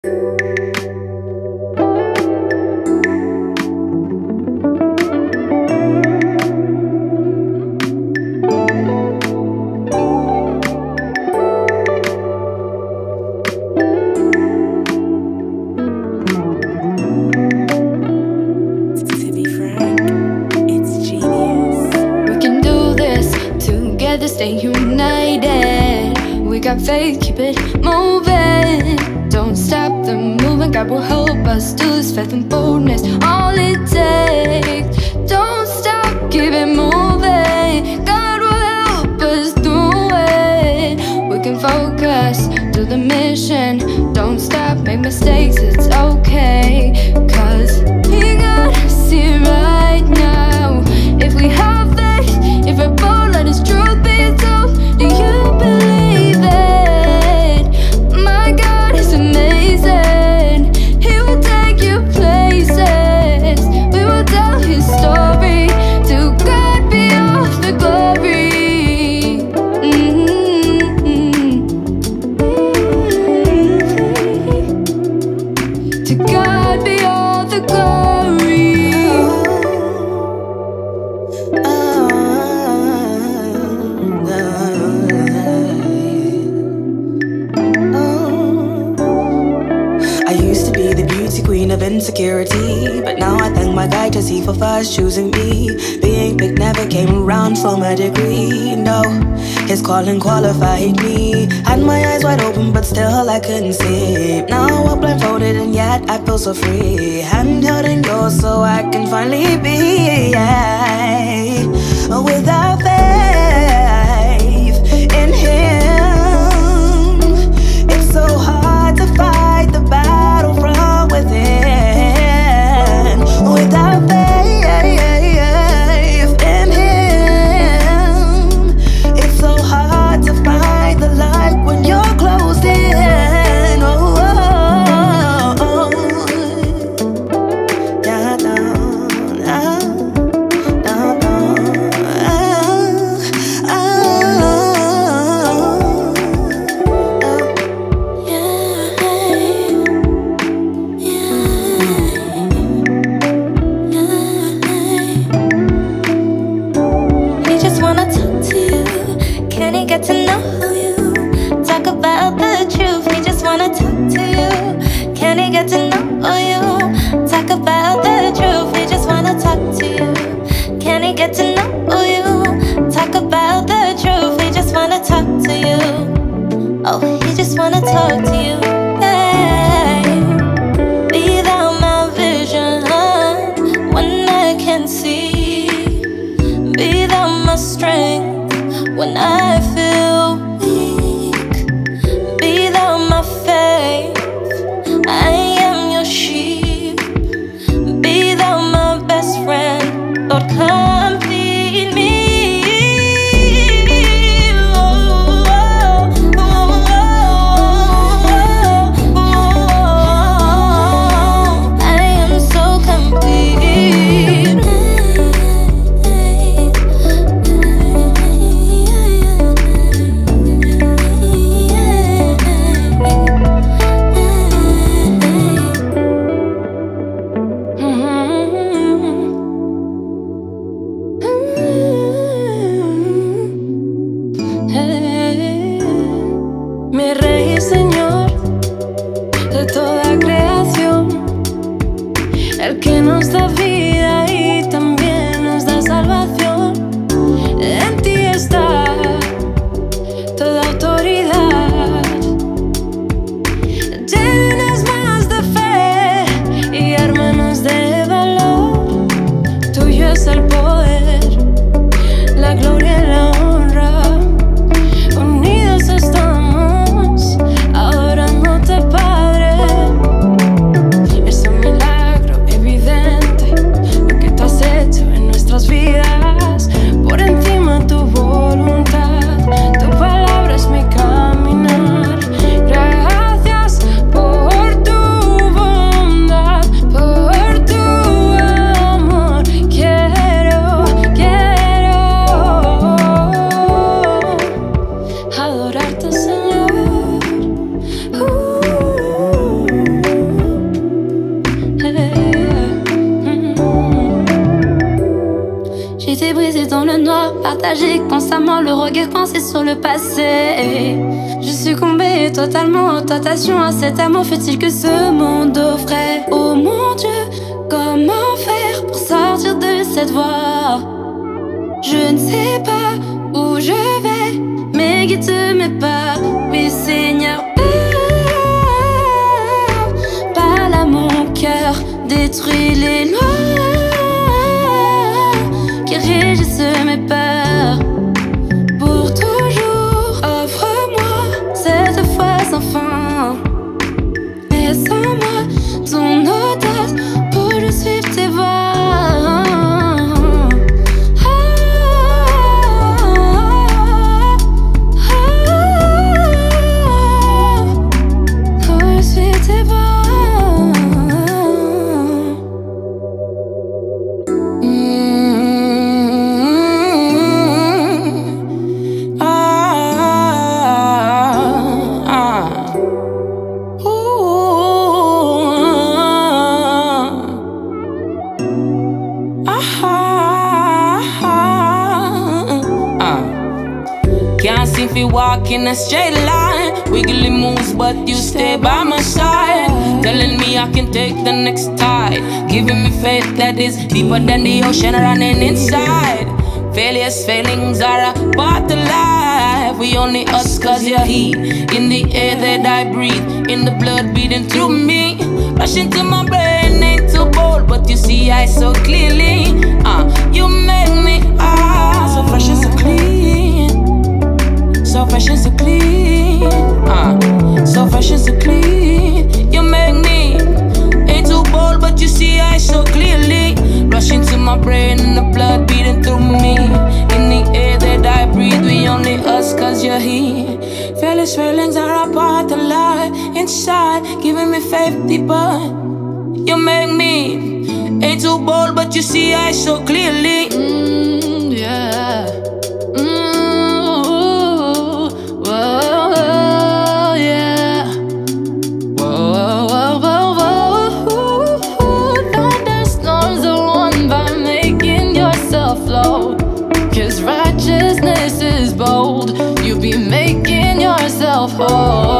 Stay united. We got faith, keep it moving. Don't stop the movement. God will help us do this. Faith and boldness, all it takes. Don't stop, keep it moving. God will help us do it. We can focus, do the mission. Don't stop, make mistakes, it's okay. Cause we gotta see right now. If we have faith, if we're bold, let His truth be told. Do you believe it? My God is amazing. He will take you places. We will tell His story. To God be all the glory. To God be all the glory. Queen of insecurity, but now I thank my guy to see for first choosing me. Being big never came around from a degree. No, His calling qualified me. Had my eyes wide open, but still I couldn't see. Now I'm blindfolded and yet I feel so free. Hand held in yours so I can finally be without faith in Him. It's so hard to fight the battle from within. Without faith in Him, it's so hard to find the light when you're closed in. Oh, oh, oh. Da, da, da, da, da. Get to know you, talk about the truth. He just wanna talk to you. Can he get to know you? Talk about the truth. He just wanna talk to you. Can he get to know you? Talk about the truth. He just wanna talk to you. Oh, he just wanna talk to you. Yeah. Be thou my vision when I can see. Be thou my strength when I feel weak. Be thou my faith, I am your sheep. Be thou my best friend, Lord, complete me. I am so complete. Mi Rey y Señor de toda creación, el que nos da vida y también nos da salvación. En ti está toda autoridad. Llenas más de fe y hermanos de valor. Tuyo es el poder, la gloria y la honra. Unidos estamos adorándote, Padre. Es un milagro evidente Partager constamment le regard pensé sur le passé. Je succombais totalement aux tentations à cet amour futile que ce monde offrait. Oh mon Dieu, comment faire pour sortir de cette voie? Je ne sais pas où je vais, mais guide mes pas. Oui Seigneur, parle à mon cœur, détruis les lois qui régissent mes peurs. Pour toujours, offre-moi cette foi sans fin. Et sans moi, ton audace pour je suivre tes voies. Can't seem to walk in a straight line. Wiggly moves, but you stay by my side. Telling me I can take the next tide. Giving me faith that is deeper than the ocean running inside. Failures, failings are a part of life. We only us cause you're heat. In the air that I breathe, in the blood beating through me. Rush into my brain, ain't too bold, but you see I so clearly. You make me so fresh and so clean. So fresh and so clean, so fresh and so clean. You make me, ain't too bold, but you see I so clearly. Rush into my brain and the blood beating through me. In the air that I breathe, we only us cause you're here. Fearless feelings are a part of life. Inside, giving me faith deeper. You make me, ain't too bold, but you see I so clearly. Yeah. Cause righteousness is bold. You be making yourself whole.